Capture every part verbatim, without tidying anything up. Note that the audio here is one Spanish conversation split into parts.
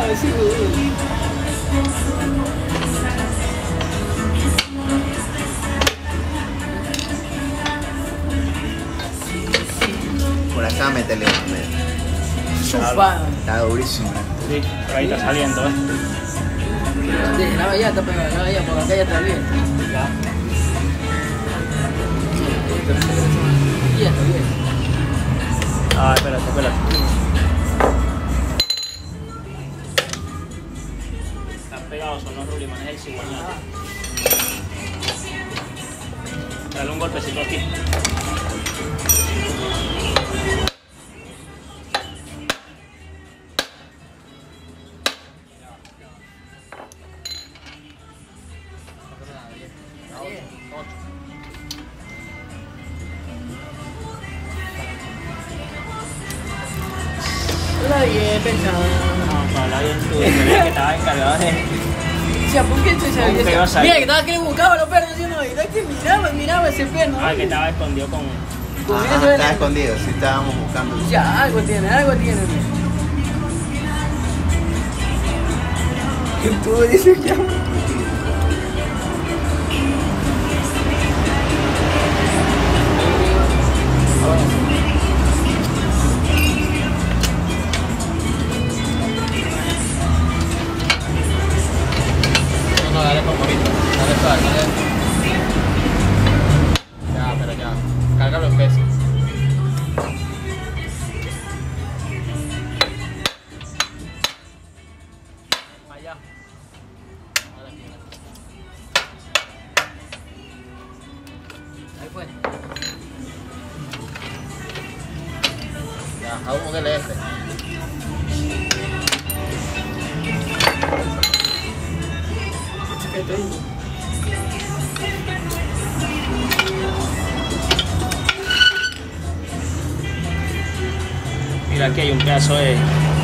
ver si Por acá métele más, mira. chupa. Está durísimo. Sí, por ahí está saliendo, ¿ves? Sí, la valla está pegada, la valla por acá ya está bien. Ya. Ya está bien. Ah, espérate, espérate. Están pegados, son los rulis, maneja el cigüeñal. Dale un golpecito aquí. Está bien, pensado. No, habla bien tú, creía que estaba encargado de... O sea, ¿por qué tú ¿Cómo que iba a sabías? salir? Mira, que estaba que le buscaba los perros diciendo, ¿verdad que miraba, miraba ese perro? Ah, que estaba escondido con... Con Ajá, eso estaba era- escondido, sí estábamos buscando. Ya, algo tiene, algo tiene. Y tú dices ya. No, no, dale con poquito. Dale suave, dale. Ya, pero ya. Cárgalo en veces. Allá. Ahí fue. Ya, haz un L F. Mira, aquí hay un pedazo de...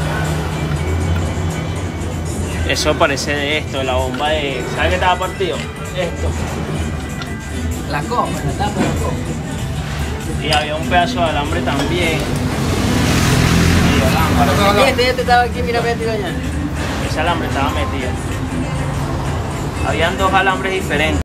Eso parece de esto, de la bomba de... ¿Sabes qué estaba partido? Esto. La copa, la tapa de la copa. Y había un pedazo de alambre también. Medio alambre. Este, este estaba aquí, mira, metido allá. Ese alambre estaba metido. Habían dos alambres diferentes.